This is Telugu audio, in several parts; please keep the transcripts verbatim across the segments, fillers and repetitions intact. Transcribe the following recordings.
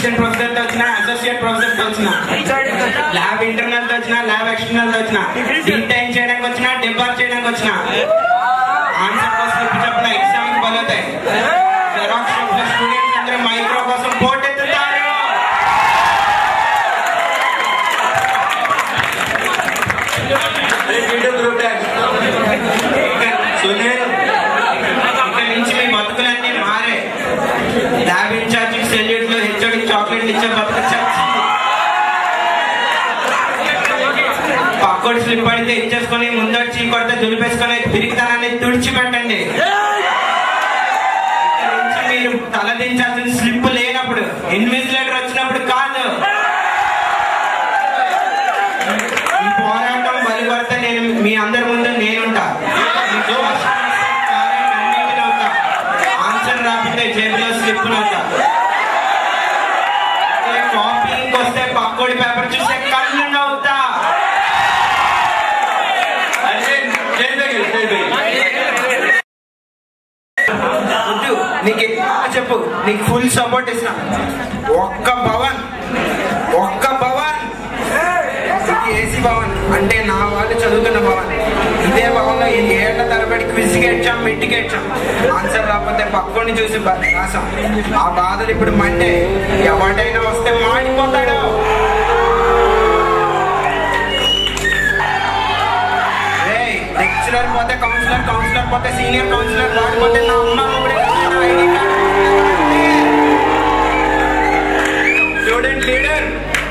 అసిస్టెంట్ ప్రొఫెసర్ తో వచ్చిన, అసోసియేట్ ప్రొఫెసర్ తో వచ్చిన, ల్యాబ్ ఇంటర్నల్ తో వచ్చిన, ల్యాబ్ ఎక్స్టర్నల్ తో వచ్చిన, డీటైన్ చేయడానికి వచ్చిన, డెబార్ చేయడానికి వచ్చిన, ఆన్సర్ కోసం చెప్పిన ఎగ్జామ్ బలుతాయి. జెరాక్స్ షాప్ లో స్టూడెంట్స్ అందరూ మైక్రో కోసం పోటీ ఎత్తుతారు. ఇక్కడ నుంచి మీ బతుకులన్నీ మారే. ల్యాబ్ ఇన్ఛార్జ్ సెల్యూట్లు, హెచ్ఓడి చాక్లెట్లు ఇచ్చే బతుకు పక్కోటి స్లిప్ పడితే ఇచ్చేసుకొని ముందొచ్చి కొడితే దులిపేసుకొని తిరిగితనాన్ని తుడిచిపెట్టండి. ఇక్కడ నుంచి మీరు తలదించాల్సిన స్లిప్ లేనప్పుడు, ఇన్విజిలేటర్ వచ్చినప్పుడు కాదు. ఈ పోరాటం బలి పడితే నేను మీ అందరి ముందు నేనుంటా. ఆన్సర్ రాకపోతే జేబులో స్లిప్ అవుతా. కాపీకి వస్తే పక్కోడి పేపర్ చూసే కళ్ళు అవుతా. నీకు చెప్పు, నీకు ఫుల్ సపోర్ట్ ఇస్తా. ఒక్క భవన్ ఒక్క భవన్ ఏసీ భవన్ అంటే నా వాళ్ళు చదువుతున్న భవన్. ఇదే భవన్ లో ఇది ఏళ్ల తరబడి క్విజ్కి వచ్చాం, మిడ్కి వచ్చాం. ఆన్సర్ రాకపోతే పక్కని చూసి రాసాం. ఆ బాధలు ఇప్పుడు మంటే ఎవరైనా వస్తే మాడిపోతాడు. లెక్చరర్ పోతే కౌన్సిలర్, కౌన్సిలర్ పోతే సీనియర్ కౌన్సిలర్, వాడిపోతే నా అమ్మ స్టూడెంట్ లీడర్.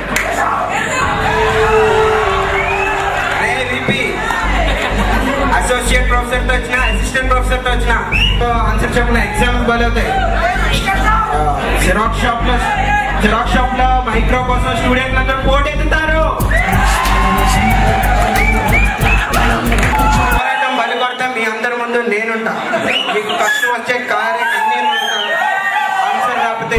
అసోసియేట్ ప్రొఫెసర్ తో వచ్చిన, అసిస్టెంట్ ప్రొఫెసర్ తో వచ్చిన ఆన్సర్ చెప్పిన ఎగ్జామ్స్ బలవుతాయి. జిరాక్స్ షాప్ లో జిరాక్స్ షాప్ లో మైక్రో కోసం స్టూడెంట్లు అందరూ పోటీ ఎత్తుతారు. పోరాటం బలి కొడతా. మీ అందరి ముందు నేనుంటా. మీకు కష్టం వచ్చే కార్య కన్నీరు ఉంటా. ఆన్సర్ రాకపోతే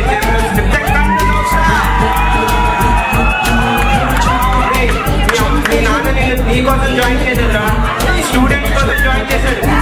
మీ నాన్న నేను నీకోసం జాయిన్ చేసేదా, స్టూడెంట్స్ కోసం జాయిన్ చేశాడు.